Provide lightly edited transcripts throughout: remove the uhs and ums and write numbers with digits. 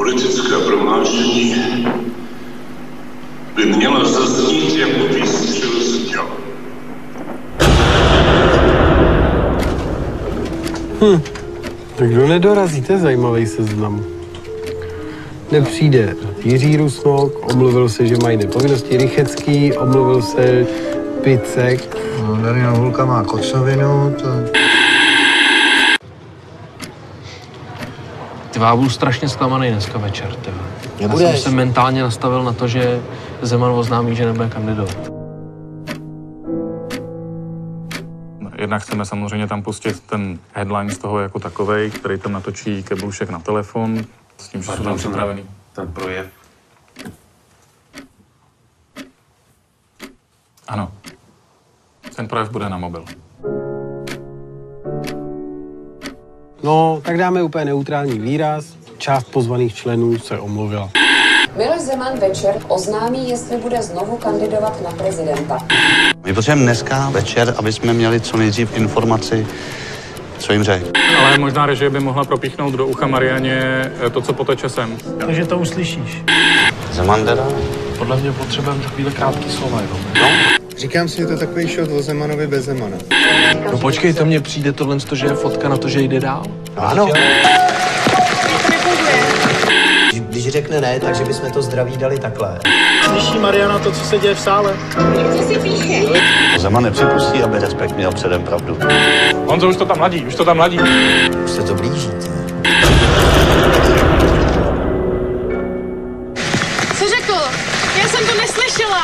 Politické prohlášení by měla zaznít jako výstřel z těla. Tak kdo nedorazí, to je zajímavý seznam. Nepřijde Jiří Rusnok, omluvil se, že mají nepovinnosti. Rychecký, omluvil se Picek. No, Daniel Hulka má kocovinu, to... Ty já budu strašně zklamaný dneska večer, ty. Já jsem se mentálně nastavil na to, že Zeman oznámí, že nebude kandidovat. Jednak chceme samozřejmě tam pustit ten headline z toho jako takovej, který tam natočí Keblušek na telefon, s tím, že jsou tam připravený. Ten projev. Ano. Ten projev bude na mobil. No, tak dáme úplně neutrální výraz. Část pozvaných členů se omluvila. Miloš Zeman večer oznámí, jestli bude znovu kandidovat na prezidenta. My potřebujeme dneska večer, aby jsme měli co nejdřív informaci, co jim řekl. Ale možná režie by mohla propíchnout do ucha Marianě to, co poteče sem. Takže to uslyšíš. Zeman teda? Podle mě potřebujeme takovýhle krátký slova jenom. No. Říkám si, že to takový shot o Zemanovi bez Zemana. No počkej, to mně přijde tohle, že je fotka na to, že jde dál. Ano. Když řekne ne, takže bychom to zdraví dali takhle. Slyší Mariana to, co se děje v sále? Co si píše? Zeman nepřipustí, aby Respekt měl předem pravdu. Honzo, už to tam ladí, už to tam ladí. Už se to blíží. Co řekl? Já jsem to neslyšela.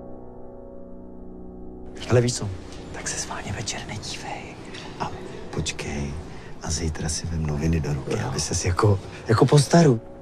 Ale víš co? Tak se schválně večer nedívej. A počkej. A zítra si vem noviny do ruky, aby ses jako po staru.